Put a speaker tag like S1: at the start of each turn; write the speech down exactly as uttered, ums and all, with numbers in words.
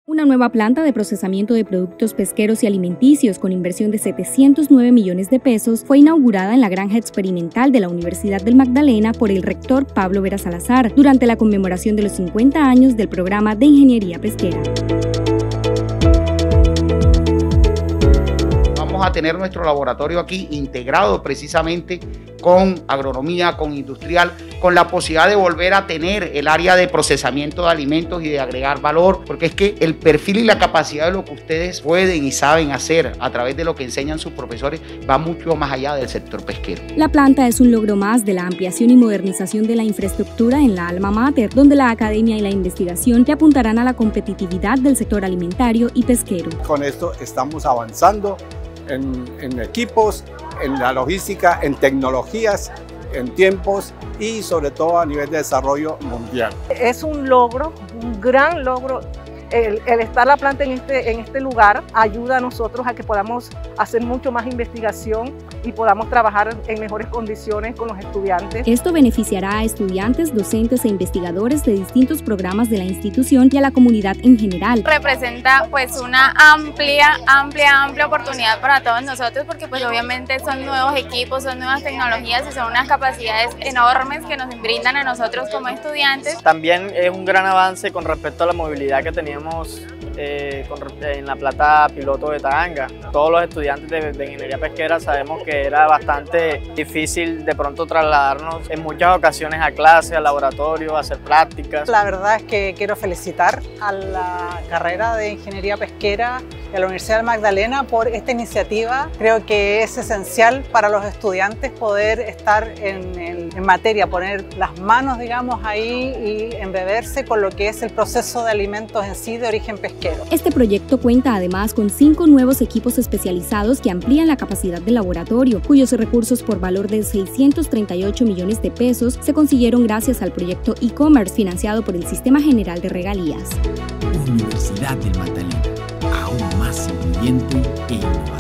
S1: Una nueva planta de procesamiento de productos pesqueros y alimenticios con inversión de setecientos nueve millones de pesos fue inaugurada en la granja experimental de la Universidad del Magdalena por el rector Pablo Vera Salazar durante la conmemoración de los cincuenta años del programa de ingeniería pesquera.
S2: Vamos a tener nuestro laboratorio aquí integrado precisamente con agronomía, con industrial, con la posibilidad de volver a tener el área de procesamiento de alimentos y de agregar valor, porque es que el perfil y la capacidad de lo que ustedes pueden y saben hacer a través de lo que enseñan sus profesores va mucho más allá del sector pesquero.
S1: La planta es un logro más de la ampliación y modernización de la infraestructura en la alma mater, donde la academia y la investigación le apuntarán a la competitividad del sector alimentario y pesquero.
S3: Con esto estamos avanzando en, en equipos, en la logística, en tecnologías, en tiempos y sobre todo a nivel de desarrollo mundial.
S4: Es un logro, un gran logro. El, el estar la planta en este, en este lugar ayuda a nosotros a que podamos hacer mucho más investigación y podamos trabajar en mejores condiciones con los estudiantes.
S1: Esto beneficiará a estudiantes, docentes e investigadores de distintos programas de la institución y a la comunidad en general.
S5: Representa pues una amplia, amplia, amplia oportunidad para todos nosotros porque pues obviamente son nuevos equipos, son nuevas tecnologías y son unas capacidades enormes que nos brindan a nosotros como estudiantes.
S6: También es un gran avance con respecto a la movilidad que teníamos Eh, con, en la planta piloto de Taganga. Todos los estudiantes de, de ingeniería pesquera sabemos que era bastante difícil de pronto trasladarnos en muchas ocasiones a clase, al laboratorio, a hacer prácticas.
S4: La verdad es que quiero felicitar a la carrera de ingeniería pesquera y a la Universidad del Magdalena por esta iniciativa. Creo que es esencial para los estudiantes poder estar en, el, en materia, poner las manos digamos ahí y embeberse con lo que es el proceso de alimentos en sí de origen pesquero.
S1: Este proyecto cuenta además con cinco nuevos equipos especializados que amplían la capacidad del laboratorio, cuyos recursos por valor de seiscientos treinta y ocho millones de pesos se consiguieron gracias al proyecto e-commerce financiado por el Sistema General de Regalías.
S7: Universidad del Magdalena, aún más incluyente e innovadora.